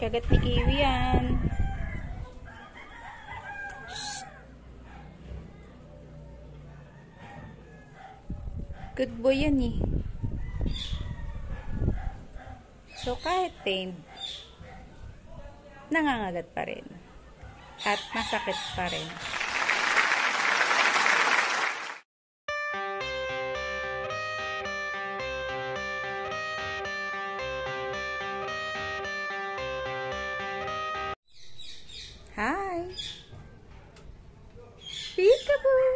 Kagat ni Kiwi yan. Good boy yan eh. So kahit tamed, nangangagat pa rin. At masakit pa rin. Hi! Peekaboo!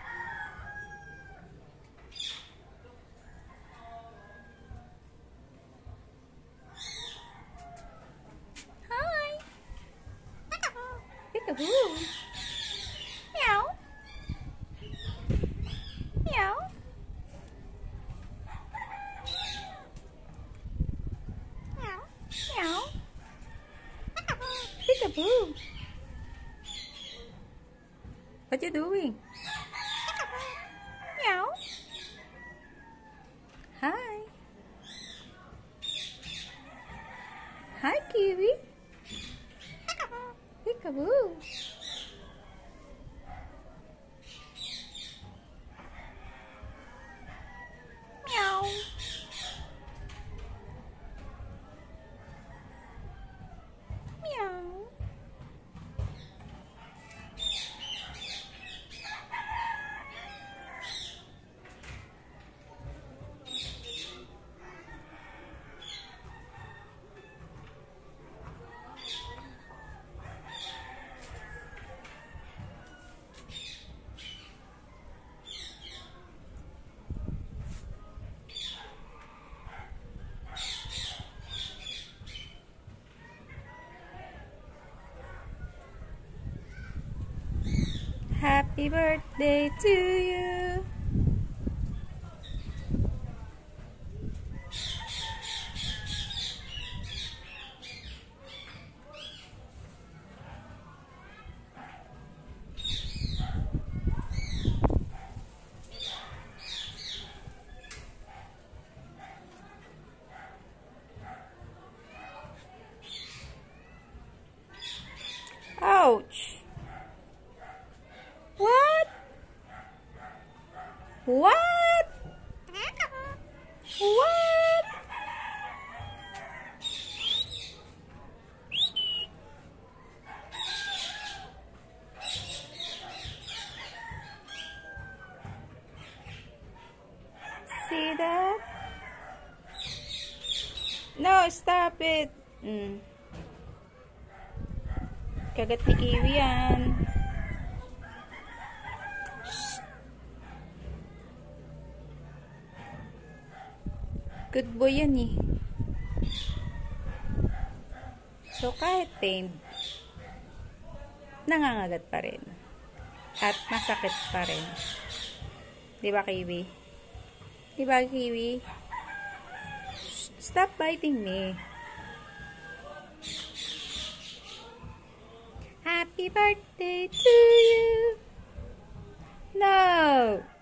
Hi! Peekaboo! Meow! Meow! Meow! Meow! Peekaboo! What you doing? Meow. Hi. Hi, Kiwi. Peekaboo. Meow. Meow. Happy birthday to you. Ouch. What? What? What? See that? No, stop it. Kagat ni Kiwi yan. Good boy yan eh. So kahit tamed, nangangagat pa rin. At masakit pa rin. Diba, Kiwi? Diba, Kiwi? Stop biting me. Happy birthday to you. No.